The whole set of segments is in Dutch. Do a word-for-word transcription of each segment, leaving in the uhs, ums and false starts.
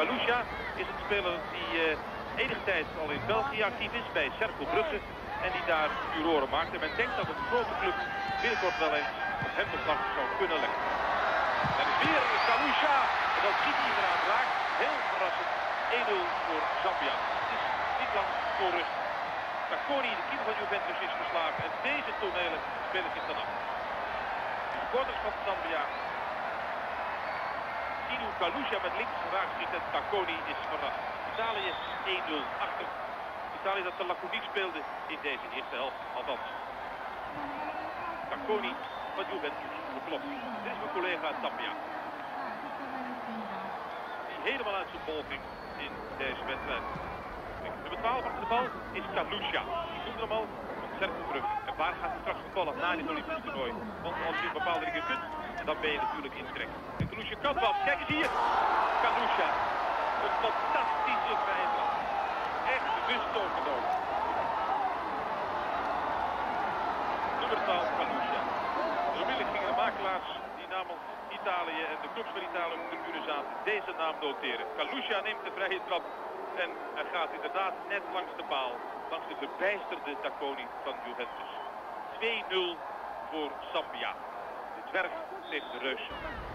Kalusha is een speler die uh, enige tijd al in België actief is bij Cercle Brugge en die daar furoren maakt. En men denkt dat een grote club binnenkort wel eens op hem de slag zou kunnen leggen. En is weer Kalusha, en dat schiet hij inderdaad raak. Heel verrassend, één nul voor Zambia. Het is niet lang voor rust. Takoni, de keeper van Juventus, is geslagen en deze tonelen spelen zich dan af. De supporters van Zambia zien hoe Kalusha met links raak schiet en Takoni is verrast. Italië één nul achter. Italië dat te laconiek speelde in deze eerste helft, althans. Takoni van Juventus geklopt. Dit is mijn collega Zambia. Die helemaal uit zijn bol ging in deze wedstrijd. Nummer twaalf achter de bal is Kalusha. Ik noemde hem al, van Cercle Brugge. En waar gaat hij straks gevallen na dit Olympisch toernooi? Want als je een bepaalde dingen kunt, dan ben je natuurlijk in trek. En Kalusha kan wel. Kijk eens hier. Kalusha. Een fantastische vrije trap. Echt bewust overgenomen. Nummer twaalf Kalusha. Onmiddellijk gingen de makelaars die namens Italië en de clubs van Italië op de tribune zaten deze naam noteren. Kalusha neemt de vrije trap. En hij gaat inderdaad net langs de paal, langs de verbijsterde Takoni van Juventus. twee nul voor Zambia. De dwerg tegen de reus.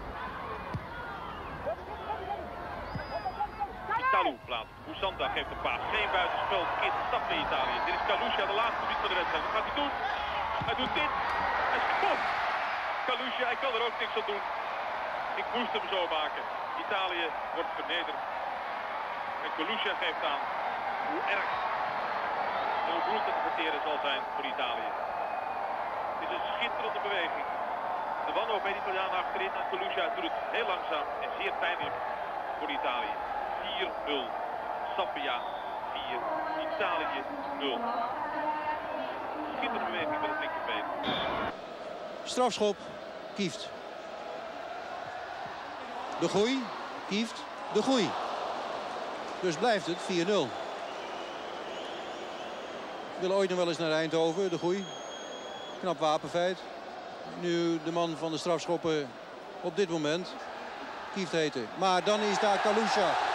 Italu plaatst. Ousanda geeft een paas. Geen buitenspel. Verkeerd stap bij Italië. Dit is Kalusha, de laatste minuut van de wedstrijd. Wat gaat hij doen? Hij doet dit. Hij scoort. Kalusha, hij kan er ook niks aan doen. Ik moest hem zo maken. Italië wordt vernederd. En Kalusha geeft aan hoe erg en hoe bloed het te verteren zal zijn voor Italië. Het is een schitterende beweging. De wanhoop bij de Italianen achterin en Kalusha doet het heel langzaam en zeer pijnlijk voor Italië. vier nul. Zambia vier. Italië nul. Schitterende beweging met het linkerbeen. Strafschop. Kieft. De Goeie. Kieft. De Goeie. Dus blijft het vier nul. Wil ooit nog wel eens naar Eindhoven, de Goeie. Knap wapenfeit. Nu de man van de strafschoppen op dit moment. Kieft heten. Maar dan is daar Kalusha.